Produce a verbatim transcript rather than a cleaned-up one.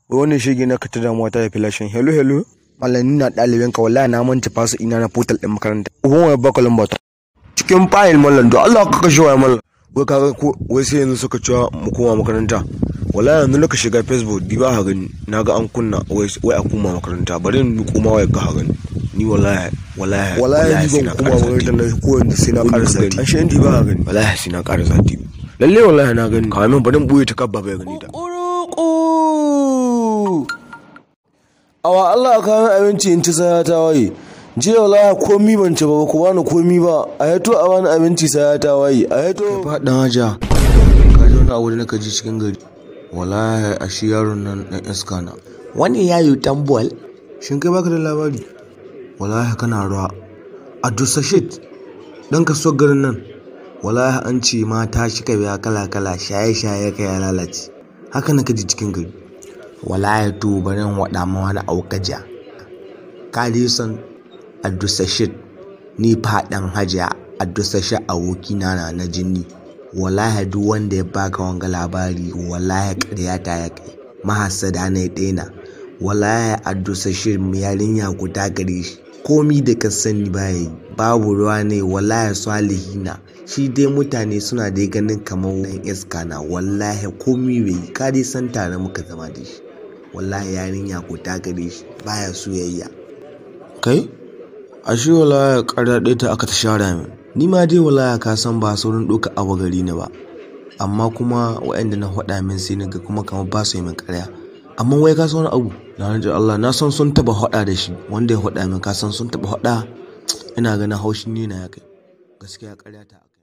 Wannan shege na ka ta damuwa ta da filashin. Hello hello. Mallan ni na ɗaliban ka wallahi na manta fasu ina na portal din makaranta. Uban waya baka lamba ta. Cikin file mallan do Allah ka kashe waya mallan. Wai kaga ko wai sai yanzu suka cewa mu koma makaranta. Wallahi yanzu naka shiga Facebook di ba ha gani. Naga an kunna wai wai a koma makaranta. Bari ni koma waya ka ha gani. Ni wallahi wallahi wallahi sai na koma makaranta na ko yanzu sai na ƙara sati. An shi indi ba ha gani. Wallahi sai na ƙara sati. Lalle wallahi na gani. Kawai min bari in buye ta kabba bai gani ta. Awa Allah ka min abinci in ci sai ta waye. Jiya wallahi komi ban ci ba ku bani komi ba. A yato a bani abinci sai ta waye. A yato ka faɗan haja. Ka ji wani abu da naka ji cikin gari. Wallahi a shi yaron nan dan iska na. Wani yayo tambol. Shin kai baka da labari? Wallahi kana ruwa. A dusa shit. Dan ka so garin nan. Wallahi an ce mata shi ka biya kala kala shaye shaye kai ya lalace. Haka naka ji cikin gari. Wallahi to bari in wada ma wani aukaja. Ka dai san Abdulsashid ni fadan hajiya Abdulsashid abokina na na jini. Wallahi duk wanda ya baka wanga labari wallahi ƙarya ta ya kai. Mahassada ne ɗena. Wallahi Abdulsashid yarinya guda gare shi. Komi da ka sani baya babu ruwa ne wallahi salihina. Shi dai mutane suna dai ganin kamar wani iska na wallahi komi bai ka dai san tare muka zama da shi. Wallahi yarinya ko ta gare shi baya soyayya. Kai ashe wallahi ƙarya ɗaya ta aka ta share min. Ni ma dai wallahi ka san ba saurin ɗauka abu gari ni ba. Amma kuma waɗanda na faɗa min sai naga kuma kamar ba su yi min ƙarya. Amma wai ka san wani abu na rantsa Allah na san sun taba faɗa da shi wanda ya faɗa min ka san sun taba faɗa ina ganin haushin ne na ya kai. Gaskiya ƙarya ta